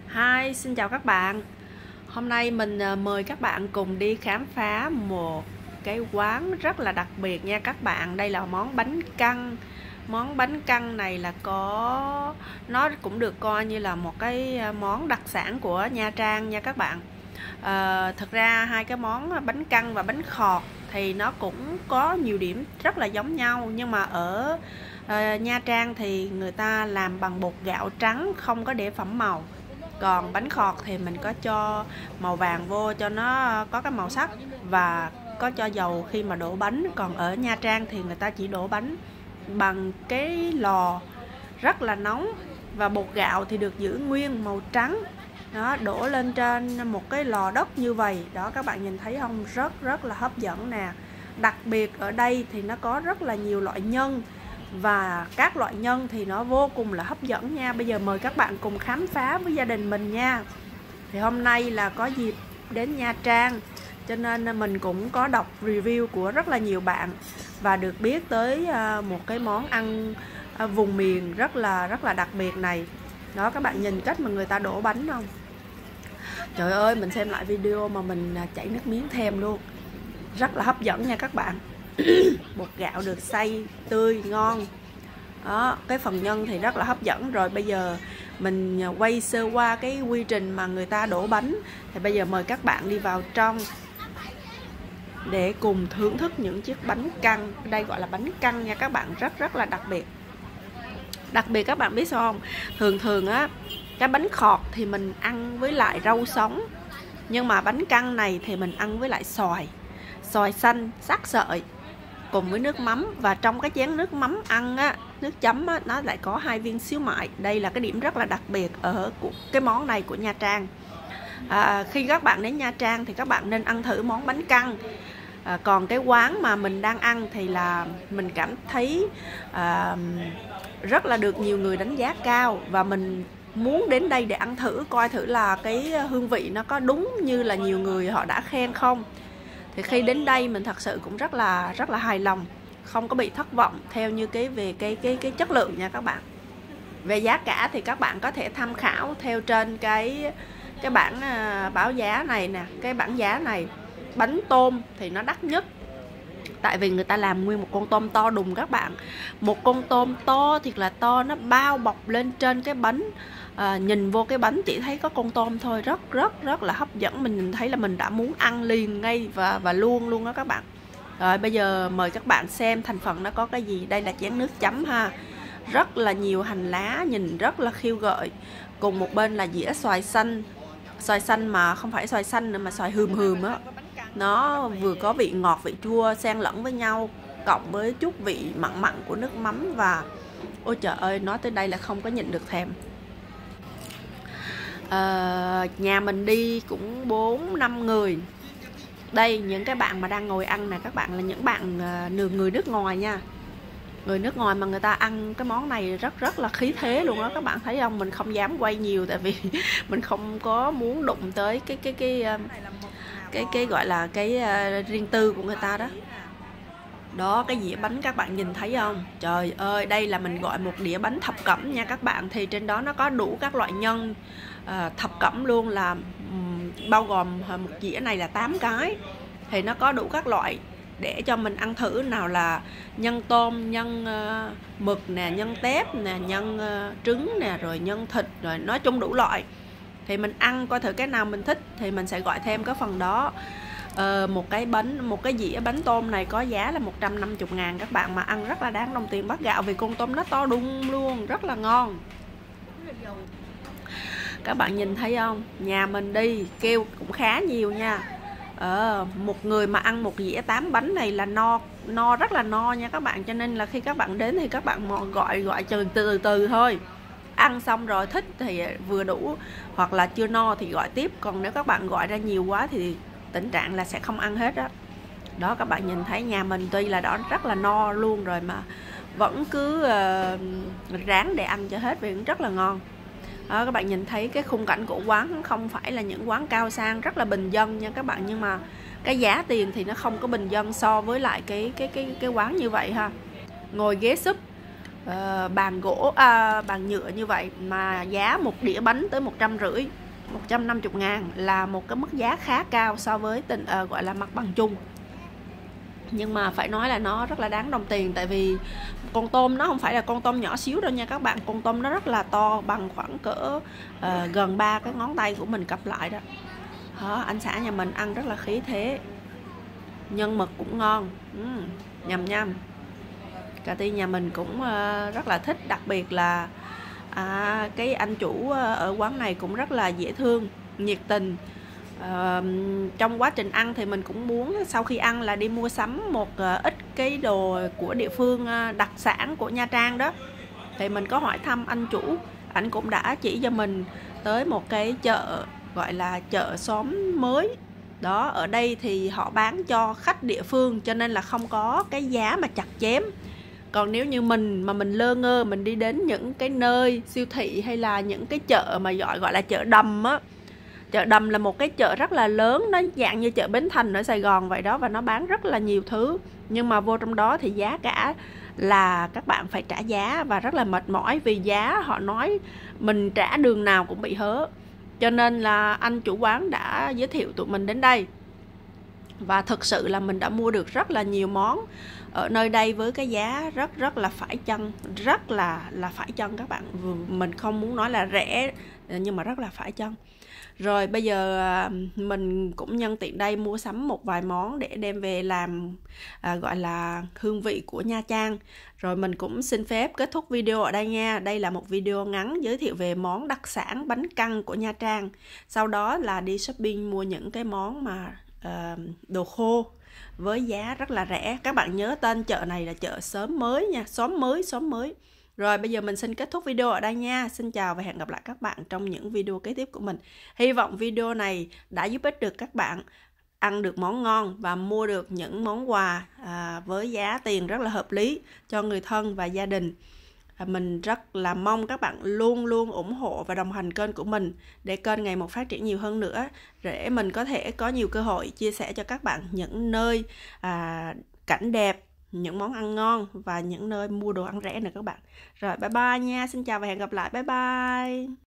Hi, xin chào các bạn. Hôm nay mình mời các bạn cùng đi khám phá một cái quán rất là đặc biệt nha các bạn. Đây là món bánh căn. Món bánh căn này là nó cũng được coi như là một cái món đặc sản của Nha Trang nha các bạn. Thực ra hai cái món bánh căn và bánh khọt thì nó cũng có nhiều điểm rất là giống nhau, nhưng mà ở Nha Trang thì người ta làm bằng bột gạo trắng, không có để phẩm màu. Còn bánh khọt thì mình có cho màu vàng vô cho nó có cái màu sắc, và có cho dầu khi mà đổ bánh. Còn ở Nha Trang thì người ta chỉ đổ bánh bằng cái lò rất là nóng, và bột gạo thì được giữ nguyên màu trắng. Đó, đổ lên trên một cái lò đất như vậy. Đó, các bạn nhìn thấy không? Rất là hấp dẫn nè. Đặc biệt ở đây thì nó có rất là nhiều loại nhân, và các loại nhân thì nó vô cùng là hấp dẫn nha. Bây giờ mời các bạn cùng khám phá với gia đình mình nha. Thì hôm nay là có dịp đến Nha Trang, cho nên mình cũng có đọc review của rất là nhiều bạn và được biết tới một cái món ăn vùng miền rất là đặc biệt này. Đó, các bạn nhìn cách mà người ta đổ bánh không? Trời ơi, mình xem lại video mà mình chảy nước miếng thèm luôn. Rất là hấp dẫn nha các bạn. Bột gạo được xay tươi ngon. Đó, cái phần nhân thì rất là hấp dẫn. Rồi bây giờ mình quay sơ qua cái quy trình mà người ta đổ bánh. Thì bây giờ mời các bạn đi vào trong để cùng thưởng thức những chiếc bánh căn. Đây gọi là bánh căn nha các bạn, rất là đặc biệt. Đặc biệt các bạn biết sao không? Thường á, cái bánh khọt thì mình ăn với lại rau sống, nhưng mà bánh căn này thì mình ăn với lại xoài xanh sắc sợi cùng với nước mắm. Và trong cái chén nước mắm ăn á, nước chấm á, nó lại có 2 viên xíu mại. Đây là cái điểm rất là đặc biệt ở cái món này của Nha Trang. Khi các bạn đến Nha Trang thì các bạn nên ăn thử món bánh căn. Còn cái quán mà mình đang ăn thì là mình cảm thấy rất là được nhiều người đánh giá cao, và mình muốn đến đây để ăn thử, coi thử là cái hương vị nó có đúng như là nhiều người họ đã khen không. Thì khi đến đây mình thật sự cũng rất là hài lòng, không có bị thất vọng theo như về cái chất lượng nha các bạn. Về giá cả thì các bạn có thể tham khảo theo trên cái bảng báo giá này nè, cái bảng giá này. Bánh tôm thì nó đắt nhất, tại vì người ta làm nguyên một con tôm to đùng các bạn. Một con tôm to thiệt là to, nó bao bọc lên trên cái bánh. Nhìn vô cái bánh chỉ thấy có con tôm thôi, rất là hấp dẫn. Mình nhìn thấy là mình đã muốn ăn liền ngay và luôn đó các bạn. Rồi bây giờ mời các bạn xem thành phần nó có cái gì. Đây là chén nước chấm ha, rất là nhiều hành lá, nhìn rất là khiêu gợi. Cùng một bên là dĩa xoài xanh mà không phải xoài xanh nữa, mà xoài hườm á. Nó vừa có vị ngọt vị chua xen lẫn với nhau, cộng với chút vị mặn của nước mắm. Và ôi trời ơi, nói tới đây là không có nhịn được thèm. Nhà mình đi cũng 4-5 người. Đây, những cái bạn mà đang ngồi ăn nè, các bạn là những bạn người nước ngoài nha. Người nước ngoài mà người ta ăn cái món này rất là khí thế luôn đó. Các bạn thấy không? Mình không dám quay nhiều tại vì mình không có muốn đụng tới cái gọi là cái riêng tư của người ta đó. Đó, cái dĩa bánh các bạn nhìn thấy không? Trời ơi, đây là mình gọi một đĩa bánh thập cẩm nha các bạn. Thì trên đó nó có đủ các loại nhân thập cẩm luôn, là bao gồm một dĩa này là 8 cái. Thì nó có đủ các loại để cho mình ăn thử. Nào là nhân tôm, nhân mực nè, nhân tép nè, nhân trứng nè, rồi nhân thịt, rồi nói chung đủ loại. Thì mình ăn coi thử cái nào mình thích thì mình sẽ gọi thêm cái phần đó. Một cái dĩa bánh tôm này có giá là 150.000 các bạn, mà ăn rất là đáng đồng tiền bát gạo vì con tôm nó to đùng luôn, rất là ngon. Các bạn nhìn thấy không? Nhà mình đi kêu cũng khá nhiều nha. Một người mà ăn một dĩa 8 bánh này là no rất là no nha các bạn. Cho nên là khi các bạn đến thì các bạn gọi từ thôi. Ăn xong rồi thích thì vừa đủ, hoặc là chưa no thì gọi tiếp. Còn nếu các bạn gọi ra nhiều quá thì tình trạng là sẽ không ăn hết đó. Đó, các bạn nhìn thấy nhà mình tuy là đó rất là no luôn rồi mà vẫn cứ ráng để ăn cho hết vì cũng rất là ngon. Đó, các bạn nhìn thấy cái khung cảnh của quán không phải là những quán cao sang, rất là bình dân nha các bạn, nhưng mà cái giá tiền thì nó không có bình dân so với lại cái quán như vậy ha. Ngồi ghế súp bàn gỗ, bàn nhựa như vậy mà giá một đĩa bánh tới 150, 150 ngàn là một cái mức giá khá cao so với gọi là mặt bằng chung. Nhưng mà phải nói là nó rất là đáng đồng tiền, tại vì con tôm nó không phải là con tôm nhỏ xíu đâu nha các bạn. Con tôm nó rất là to, bằng khoảng cỡ gần 3 cái ngón tay của mình cặp lại đó. Anh xã nhà mình ăn rất là khí thế. Nhân mực cũng ngon, nhầm nhầm. Cà ti nhà mình cũng rất là thích, đặc biệt là cái anh chủ ở quán này cũng rất là dễ thương, nhiệt tình. Trong quá trình ăn thì mình cũng muốn sau khi ăn là đi mua sắm một ít cái đồ của địa phương, đặc sản của Nha Trang đó. Thì mình có hỏi thăm anh chủ, anh cũng đã chỉ cho mình tới một cái chợ gọi là chợ xóm mới đó. Ở đây thì họ bán cho khách địa phương cho nên là không có cái giá mà chặt chém. Còn nếu như mình lơ ngơ, mình đi đến những cái nơi siêu thị hay là những cái chợ mà gọi là chợ đầm á. Chợ đầm là một cái chợ rất là lớn, nó dạng như chợ Bến Thành ở Sài Gòn vậy đó, và nó bán rất là nhiều thứ. Nhưng mà vô trong đó thì giá cả là các bạn phải trả giá và rất là mệt mỏi, vì giá họ nói mình trả đường nào cũng bị hớ. Cho nên là anh chủ quán đã giới thiệu tụi mình đến đây. Và thực sự là mình đã mua được rất là nhiều món ở nơi đây với cái giá rất là phải chăng, rất là phải chăng các bạn. Mình không muốn nói là rẻ nhưng mà rất là phải chăng. Rồi bây giờ mình cũng nhân tiện đây mua sắm một vài món để đem về làm gọi là hương vị của Nha Trang. Rồi mình cũng xin phép kết thúc video ở đây nha. Đây là một video ngắn giới thiệu về món đặc sản bánh căn của Nha Trang. Sau đó là đi shopping mua những cái món mà đồ khô với giá rất là rẻ. Các bạn nhớ tên chợ này là chợ Xóm Mới nha, xóm mới. Rồi bây giờ mình xin kết thúc video ở đây nha. Xin chào và hẹn gặp lại các bạn trong những video kế tiếp của mình. Hy vọng video này đã giúp ích được các bạn ăn được món ngon và mua được những món quà với giá tiền rất là hợp lý cho người thân và gia đình. Mình rất là mong các bạn luôn luôn ủng hộ và đồng hành kênh của mình để kênh ngày một phát triển nhiều hơn nữa, để mình có thể có nhiều cơ hội chia sẻ cho các bạn những nơi cảnh đẹp, những món ăn ngon và những nơi mua đồ ăn rẻ nữa các bạn. Rồi bye bye nha, xin chào và hẹn gặp lại, bye bye.